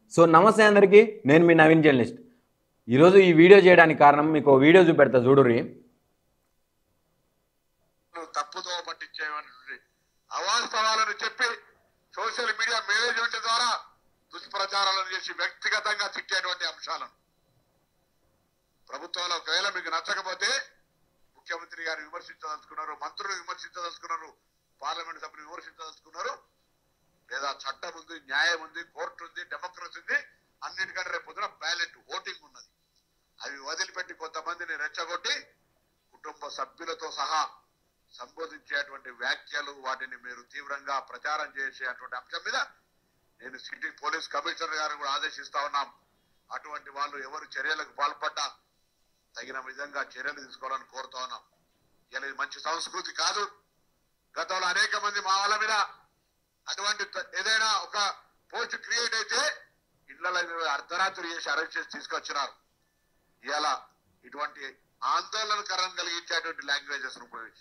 So నమస్తే అందరికీ, నేను మీ నవీన్ జర్నలిస్ట్. ఈరోజు ఈ వీడియో చేయడానికి కారణం మీకు వీడియో చూపెడతా చూడుర్రి. తప్పుదో పట్టించేటువంటి అవాస్తవాలను చెప్పి సోషల్ మీడియా మేనేజ్మెంట్ ద్వారా దుష్ప్రచారాలను చేసి వ్యక్తిగతంగా తిట్టేటువంటి అంశాలను ప్రభుత్వంలో ఒకవేళ మీకు నచ్చకపోతే ముఖ్యమంత్రి గారు విమర్శించదలుచుకున్నారు, మంత్రులు విమర్శించదలుచుకున్నారు, పార్లమెంట్ సభ్యులు విమర్శించదలుచుకున్నారు, లేదా చట్టం ఉంది, న్యాయం ఉంది, కోర్టు ఉంది, డెమోక్రసీ ఉంది, అన్నిటికంటే రేపు పొద్దున బ్యాలెట్ ఓటింగ్ ఉన్నది. అవి వదిలిపెట్టి కొంతమందిని రెచ్చగొట్టి కుటుంబ సభ్యులతో సహా సంబోధించేటువంటి వ్యాఖ్యలు, వాటిని మీరు తీవ్రంగా ప్రచారం చేసేటువంటి అంశం మీద నేను సిటీ పోలీస్ కమిషనర్ గారిని కూడా ఆదేశిస్తా ఉన్నాం. అటువంటి వాళ్ళు ఎవరు చర్యలకు పాల్పడ్డా తగిన విధంగా చర్యలు తీసుకోవాలని కోరుతా ఉన్నాం. ఇలా ఇది మంచి సంస్కృతి కాదు. గతంలో అనేక మంది మా వాళ్ళ మీద అటువంటి ఏదైనా ఒక పోస్ట్ క్రియేట్ అయితే ఇళ్లలో అర్ధరాత్రి చేసి అరెస్ట్ చేసి తీసుకొచ్చినారు. ఇలా ఇటువంటి ఆందోళనకరం కలిగించేటువంటి లాంగ్వేజెస్ ఉపయోగించి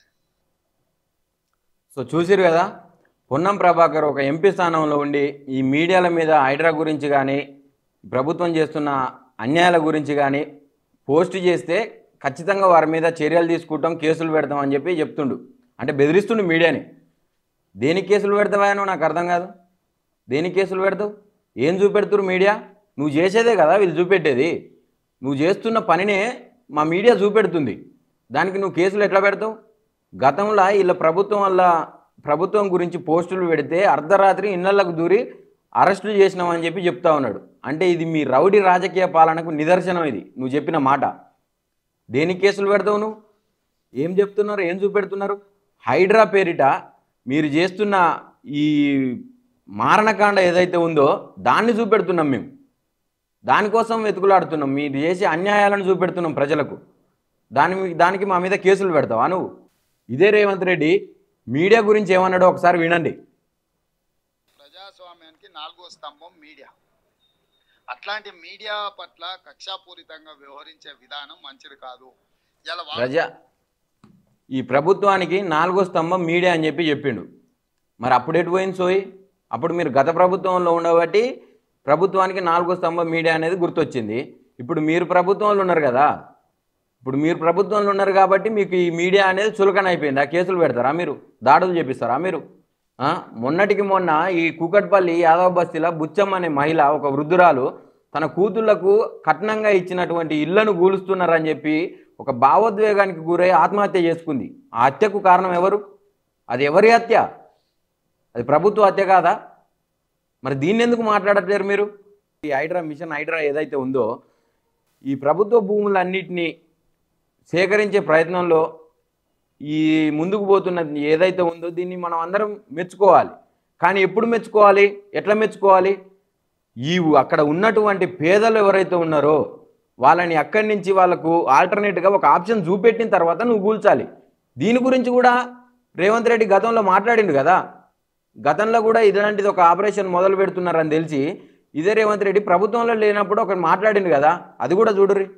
సో చూసిరు కదా, పొన్నం ప్రభాకర్ ఒక ఎంపీ స్థానంలో ఉండి ఈ మీడియాల మీద హైడ్రా గురించి కానీ ప్రభుత్వం చేస్తున్న అన్యాయాల గురించి కానీ పోస్ట్ చేస్తే ఖచ్చితంగా వారి మీద చర్యలు తీసుకుంటాం, కేసులు పెడతాం అని చెప్పి చెప్తుండు. అంటే బెదిరిస్తుండు మీడియాని. దేనికి కేసులు పెడతావా నువ్వు? నాకు అర్థం కాదు. దేనికి కేసులు పెడతావు? ఏం చూపెడుతురు మీడియా? నువ్వు చేసేదే కదా వీళ్ళు చూపెట్టేది. నువ్వు చేస్తున్న పనినే మా మీడియా చూపెడుతుంది. దానికి నువ్వు కేసులు ఎట్లా పెడతావు? గతంలో వీళ్ళ ప్రభుత్వం గురించి పోస్టులు పెడితే అర్ధరాత్రి ఇళ్లకు దూరి అరెస్టులు చేసినామని చెప్పి చెప్తా ఉన్నాడు. అంటే ఇది మీ రౌడీ రాజకీయ పాలనకు నిదర్శనం. ఇది నువ్వు చెప్పిన మాట. దేనికి కేసులు పెడతావు నువ్వు? ఏం చెప్తున్నారు? ఏం చూపెడుతున్నారు? హైడ్రా పేరిట మీరు చేస్తున్న ఈ మారణకాండ ఏదైతే ఉందో దాన్ని చూపెడుతున్నాం. మేము దానికోసం వెతుకులాడుతున్నాం. మీరు చేసే అన్యాయాలను చూపెడుతున్నాం ప్రజలకు. దానికి మా మీద కేసులు పెడతావా నువ్వు? ఇదే రేవంత్ రెడ్డి మీడియా గురించి ఏమన్నాడో ఒకసారి వినండి. ప్రజాస్వామ్యానికి 4వ స్తంభం మీడియా. అట్లాంటి మీడియా పట్ల కక్షాపూరితంగా వ్యవహరించే విధానం మంచిది కాదు. ఈ ప్రభుత్వానికి 4వ స్తంభం మీడియా అని చెప్పి చెప్పిండు. మరి అప్పుడు ఎటు పోయింది సోయి? అప్పుడు మీరు గత ప్రభుత్వంలో ఉండబట్టి ప్రభుత్వానికి 4వ స్తంభం మీడియా అనేది గుర్తొచ్చింది. ఇప్పుడు మీరు ప్రభుత్వంలో ఉన్నారు కదా, ఇప్పుడు మీరు ప్రభుత్వంలో ఉన్నారు కాబట్టి మీకు ఈ మీడియా అనేది చులకన అయిపోయింది. ఆ కేసులు పెడతారా మీరు? దాడులు చేపిస్తారా మీరు? మొన్నటికి మొన్న ఈ కూకట్పల్లి యాదవ బస్తీలో బుచ్చమ్మ అనే మహిళ, ఒక వృద్ధురాలు, తన కూతుళ్లకు కట్నంగా ఇచ్చినటువంటి ఇళ్లను కూలుస్తున్నారని చెప్పి ఒక భావోద్వేగానికి గురై ఆత్మహత్య చేసుకుంది. ఆ హత్యకు కారణం ఎవరు? అది ఎవరి హత్య? అది ప్రభుత్వ హత్య కాదా? మరి దీన్ని ఎందుకు మాట్లాడట్లేరు మీరు? ఈ హైడ్రా మిషన్ హైడ్రా ఏదైతే ఉందో ఈ ప్రభుత్వ భూములన్నిటినీ సేకరించే ప్రయత్నంలో ఈ ముందుకు పోతున్నది ఏదైతే ఉందో దీన్ని మనం అందరం మెచ్చుకోవాలి. కానీ ఎప్పుడు మెచ్చుకోవాలి? ఎట్లా మెచ్చుకోవాలి? అక్కడ ఉన్నటువంటి పేదలు ఎవరైతే ఉన్నారో వాళ్ళని అక్కడి నుంచి వాళ్ళకు ఆల్టర్నేట్గా ఒక ఆప్షన్ చూపెట్టిన తర్వాత నువ్వు కూల్చాలి. దీని గురించి కూడా రేవంత్ రెడ్డి గతంలో మాట్లాడిండు కదా. గతంలో కూడా ఇలాంటిది ఒక ఆపరేషన్ మొదలు పెడుతున్నారని తెలిసి ఇదే రేవంత్ రెడ్డి ప్రభుత్వంలో లేనప్పుడు ఒకటి మాట్లాడిండు కదా. అది కూడా చూడుర్రి.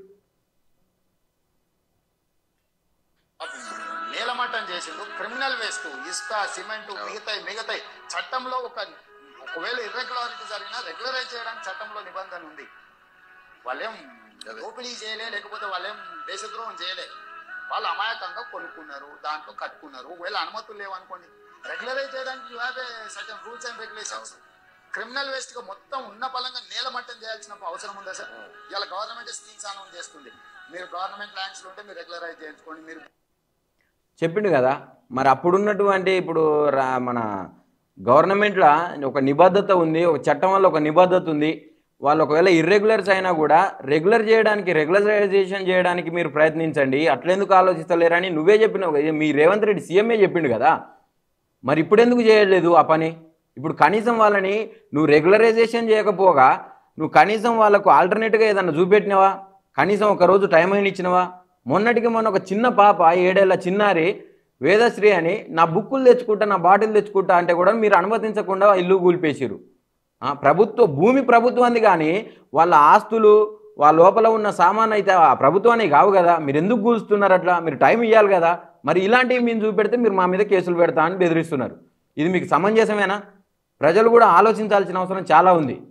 నేలమట్టం చేసిండు. క్రిమినల్ వేస్ట్, ఇసుక, సిమెంట్, మిగతాయి చట్టంలో ఒకవేళ ఇర్రెగ్యులారిటీ జరిగినా రెగ్యులరైజ్ చేయడానికి చట్టంలో నిబంధన ఉంది. వాళ్ళేం దోపిడీ చేయలే, లేకపోతే వాళ్ళేం దేశద్రోహం చేయలే. వాళ్ళు అమాయకంగా కొనుక్కున్నారు, దాంట్లో కట్టుకున్నారు. ఒకవేళ అనుమతులు లేవనుకోండి, రెగ్యులరైజ్ చేయడానికి you have a certain rules and regulations. Criminal waste గా మొత్తం ఉన్న పలంగా నేలమట్టం చేయాల్సిన అవసరం ఉందా సార్? ఇలా గవర్నమెంట్ స్కీమ్స్ అనౌన్స్ చేస్తుంది. మీరు గవర్నమెంట్ ల్యాండ్స్ ఉంటే మీరు రెగ్యులరైజ్ చేయించుకోండి. మీరు చెప్పిండు కదా. మరి అప్పుడున్నటువంటి ఇప్పుడు మన గవర్నమెంట్లో ఒక నిబద్ధత ఉంది, ఒక చట్టం వల్ల ఒక నిబద్ధత ఉంది. వాళ్ళు ఒకవేళ ఇర్రెగ్యులర్స్ అయినా కూడా రెగ్యులరైజేషన్ చేయడానికి మీరు ప్రయత్నించండి. అట్లెందుకు ఆలోచిస్తలేరని నువ్వే చెప్పినావు. మీ రేవంత్ రెడ్డి సీఎంఏ చెప్పిండు కదా. మరి ఇప్పుడు ఎందుకు చేయలేదు ఆ పని? ఇప్పుడు కనీసం వాళ్ళని నువ్వు రెగ్యులరైజేషన్ చేయకపోగా నువ్వు కనీసం వాళ్ళకు ఆల్టర్నేట్గా ఏదన్నా చూపెట్టినవా? కనీసం ఒకరోజు టైం అయిన ఇచ్చినవా? మొన్నటికి మొన్న ఒక చిన్న పాప, 7 ఏళ్ల చిన్నారి వేదశ్రీ అని, నా బుక్కులు తెచ్చుకుంటా, నా బాటిల్ తెచ్చుకుంటా అంటే కూడా మీరు అనుమతించకుండా ఇల్లు కూల్పేసిరు. భూమి ప్రభుత్వాన్ని, కానీ వాళ్ళ ఆస్తులు వాళ్ళ లోపల ఉన్న సామాన్ అయితే ఆ ప్రభుత్వానికి కావు కదా. మీరు ఎందుకు కూల్స్తున్నారు? అట్లా మీరు టైం ఇవ్వాలి కదా. మరి ఇలాంటివి మేము చూపెడితే మీరు మా మీద కేసులు పెడతా అని బెదిరిస్తున్నారు. ఇది మీకు సమంజసమేనా? ప్రజలు కూడా ఆలోచించాల్సిన అవసరం చాలా ఉంది.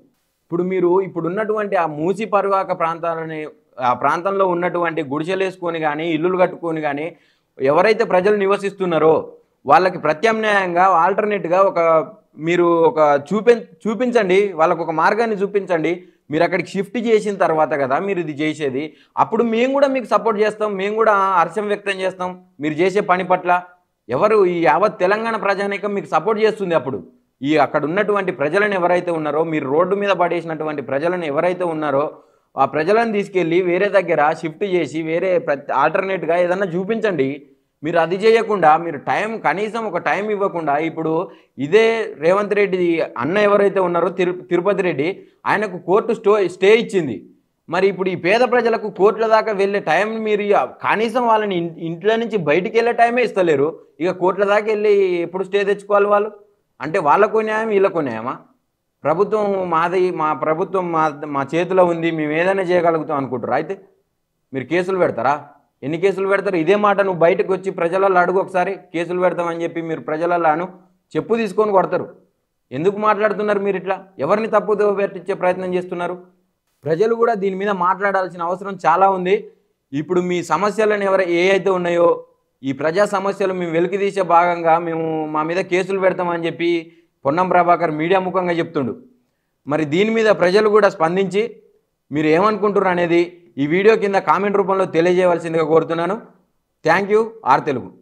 ఇప్పుడు మీరు ఇప్పుడున్నటువంటి ఆ మూసి పరివాహక ప్రాంతాలని ఆ ప్రాంతంలో ఉన్నటువంటి గుడిసెలేసుకొని కానీ ఇల్లులు కట్టుకొని కానీ ఎవరైతే ప్రజలు నివసిస్తున్నారో వాళ్ళకి ప్రత్యామ్నాయంగా ఆల్టర్నేట్గా మీరు చూపించండి, వాళ్ళకు ఒక మార్గాన్ని చూపించండి. మీరు అక్కడికి షిఫ్ట్ చేసిన తర్వాత కదా మీరు ఇది చేసేది. అప్పుడు మేము కూడా మీకు సపోర్ట్ చేస్తాం, మేము కూడా హర్షం వ్యక్తం చేస్తాం మీరు చేసే పని పట్ల. ఈ యావత్ తెలంగాణ ప్రజానీకం మీకు సపోర్ట్ చేస్తుంది. అప్పుడు అక్కడ ఉన్నటువంటి ప్రజలను ఎవరైతే ఉన్నారో, మీరు రోడ్డు మీద పడేసినటువంటి ప్రజలను ఎవరైతే ఉన్నారో ఆ ప్రజలను తీసుకెళ్ళి వేరే దగ్గర షిఫ్ట్ చేసి వేరే ఆల్టర్నేట్గా ఏదన్నా చూపించండి. మీరు అది చేయకుండా మీరు కనీసం ఒక టైం ఇవ్వకుండా ఇప్పుడు ఇదే రేవంత్ రెడ్డి అన్న ఎవరైతే ఉన్నారో తిరుపతి రెడ్డి ఆయనకు కోర్టు స్టే ఇచ్చింది. మరి ఇప్పుడు ఈ పేద ప్రజలకు కోర్టుల దాకా వెళ్ళే టైం మీరు కనీసం వాళ్ళని ఇంట్లో నుంచి బయటికి వెళ్ళే టైమే ఇస్తలేరు. ఇక కోర్టుల దాకా వెళ్ళి ఎప్పుడు స్టే తెచ్చుకోవాలి వాళ్ళు? అంటే వాళ్ళకు న్యాయం వీళ్ళకు న్యాయమా? ప్రభుత్వం మా ప్రభుత్వం మా చేతిలో ఉంది, మేము ఏదైనా చేయగలుగుతాం అనుకుంటారు. అయితే మీరు కేసులు పెడతారా? ఎన్ని కేసులు పెడతారు? ఇదే మాట నువ్వు బయటకు వచ్చి ప్రజలలో అడుగు ఒకసారి. కేసులు పెడతామని చెప్పి మీరు ప్రజలలో చెప్పు తీసుకొని కొడతారు. ఎందుకు మాట్లాడుతున్నారు మీరు ఇట్లా? ఎవరిని తప్పుదో పెట్టించే ప్రయత్నం చేస్తున్నారు? ప్రజలు కూడా దీని మీద మాట్లాడాల్సిన అవసరం చాలా ఉంది. ఇప్పుడు మీ సమస్యలను ఏ అయితే ఉన్నాయో ఈ ప్రజా సమస్యలు మేము వెలికి తీసే భాగంగా మా మీద కేసులు పెడతామని చెప్పి పొన్నం ప్రభాకర్ మీడియా ముఖంగా చెప్తుండు. మరి దీని మీద ప్రజలు కూడా స్పందించి మీరు ఏమనుకుంటున్నారు అనేది ఈ వీడియో కింద కామెంట్ రూపంలో తెలియజేయవలసిందిగా కోరుతున్నాను. Thank you. ఆర్ తెలుగు.